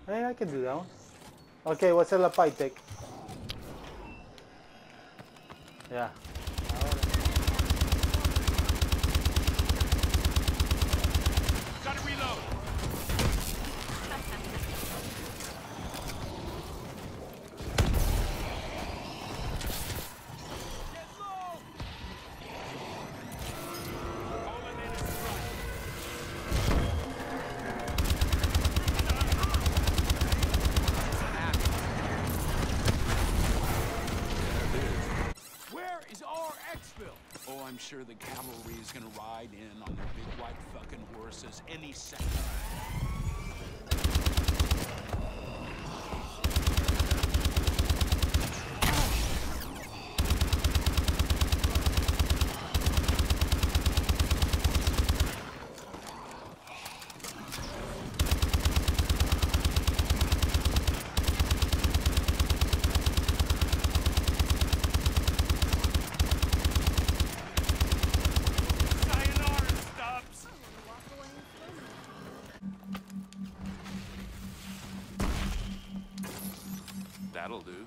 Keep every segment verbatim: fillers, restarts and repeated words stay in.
Hey, I can do that one. Okay, what's el Pytaek? Yeah. Gotta reload. Get low. Calling in a strike. Where is our exfil? Oh, I'm sure the cavalry is gonna ride in on their big white fucking horses any second. That'll do.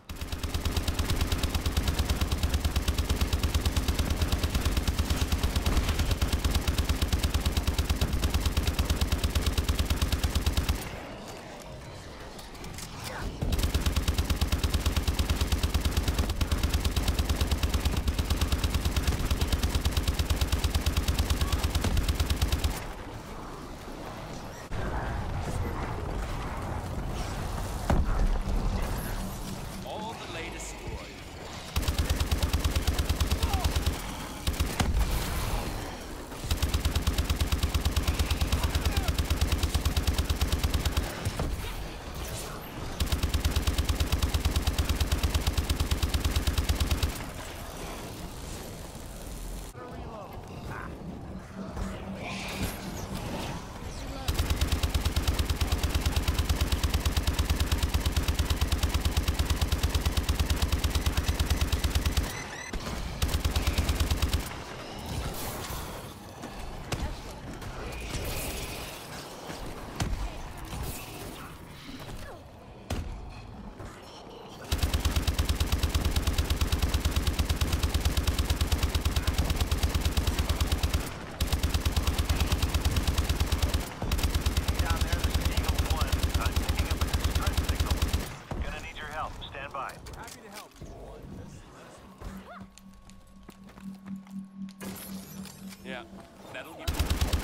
Yeah, that'll give you...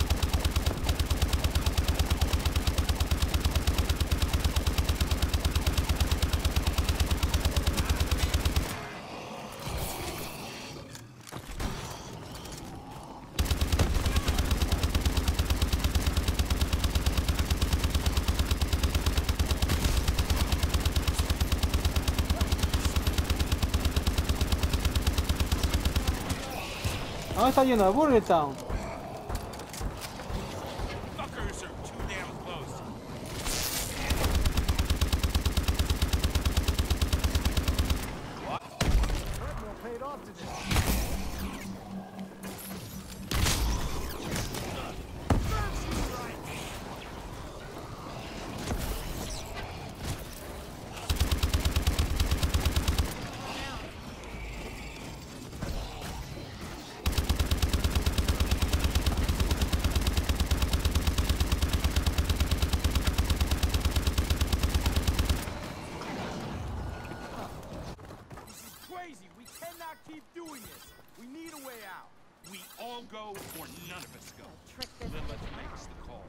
Ah, está lleno de Bullet Town. Fuckers are too damn close. What? Treadmill paid off today. We cannot keep doing this. We need a way out. We all go or none of us go. Lilith makes the call.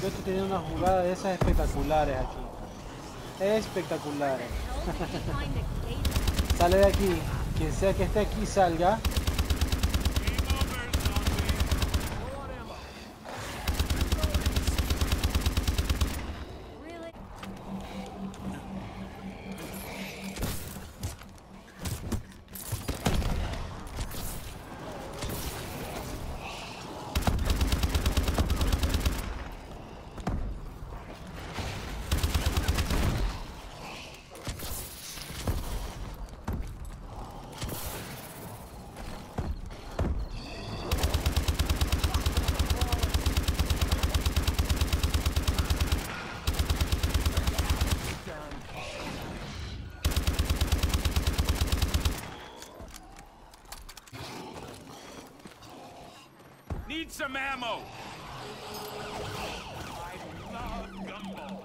estoy teniendo una jugada de esas espectaculares aquí. Espectaculares. Sale de aquí. Quien sea que esté aquí salga. Need some ammo. I love gumballs.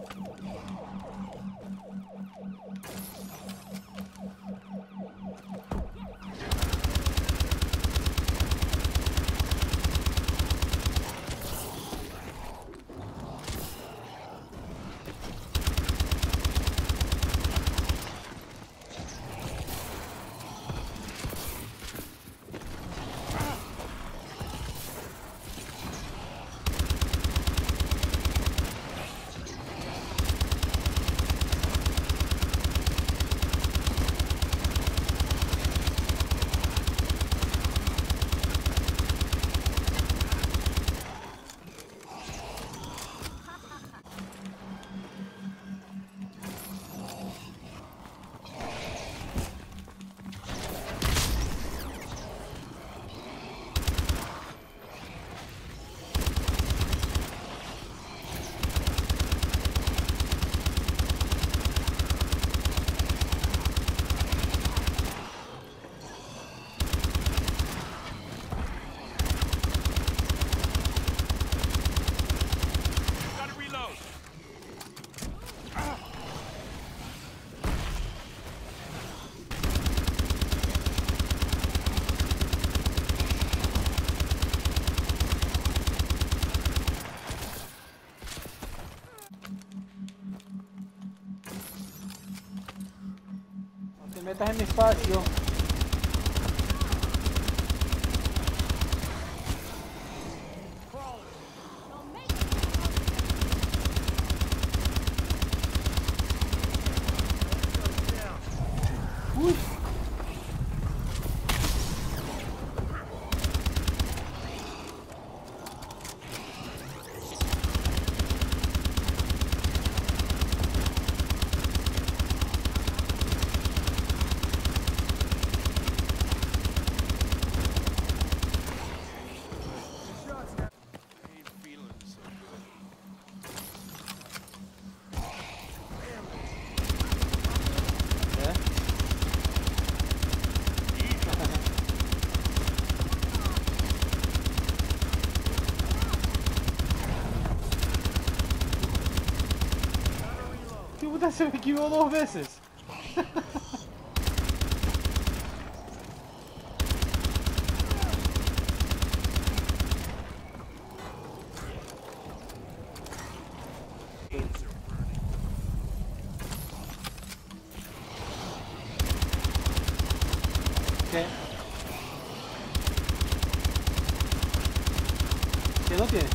Te metas en mi espacio. Uy. Se me equivocó dos veces. ¿Qué? ¿Qué no tiene?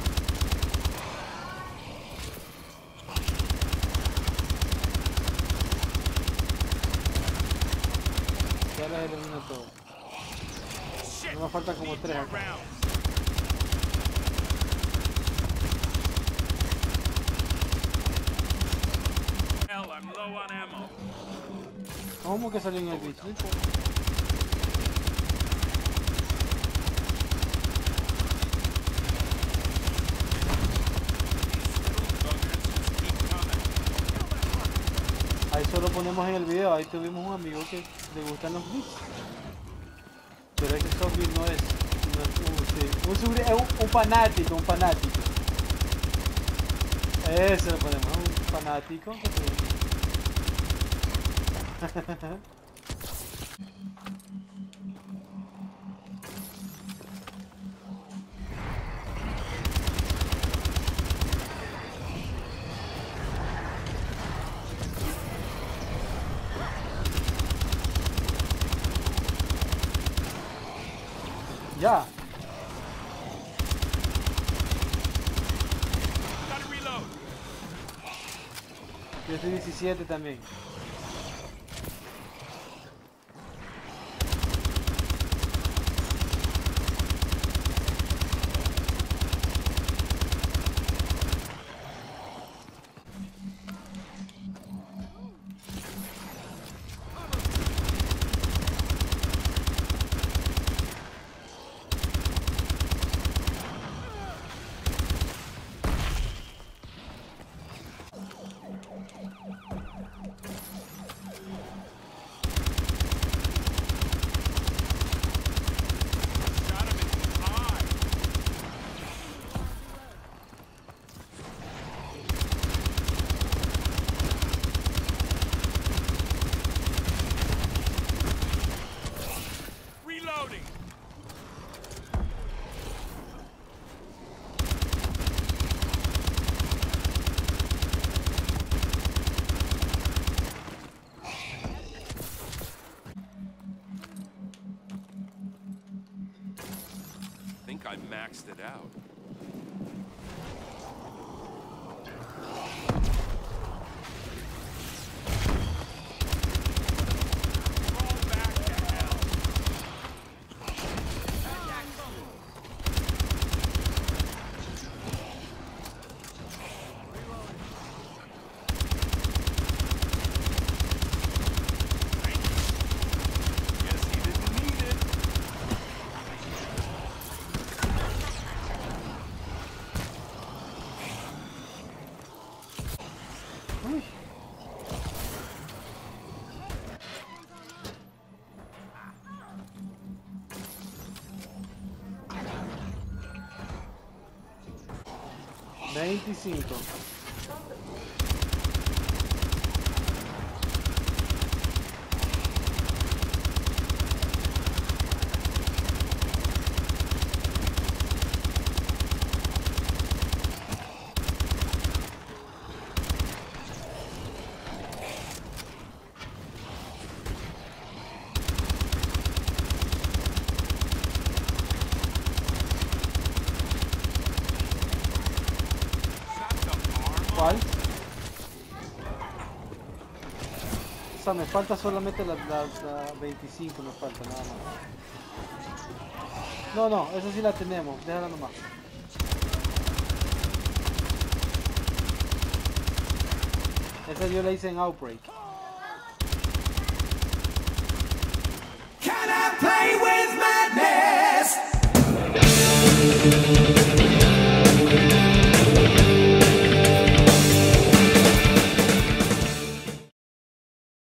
Ya las elimino todo. No me falta como tres acá. ¿Cómo que salió en el bicho? Ahí solo ponemos en el video, ahí tuvimos un amigo que le gustan los glitches. Pero ese zombie no es, no es un, sí, un, sobre, es un, un fanático, un fanático. Ese lo ponemos, un fanático. Ya. Gotta reload. Yo estoy diecisiete también. I maxed it out. Roll back to hell. Guess he didn't need it. Uy. veinticinco. ¿Cuál? O sea, me falta solamente la, la, la veinticinco, me falta nada más. No, no, esa sí la tenemos, déjala nomás. Esa yo la hice en Outbreak. Can I play with madness?